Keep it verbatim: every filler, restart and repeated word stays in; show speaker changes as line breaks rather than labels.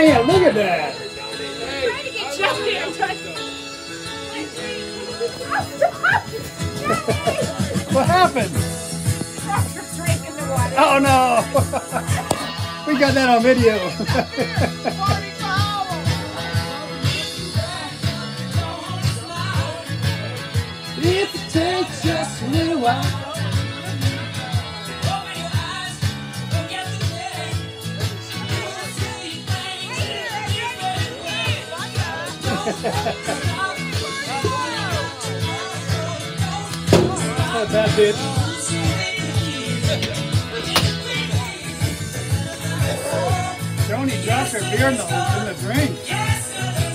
Man, look at that.
I'm trying to get Jeffy. I'm trying to...
What happened?
Crusher's drinking the water.
Oh no! We got that on video. If it takes just a little while. Not bad, dude. Joni dropped her beer in the, in the drink.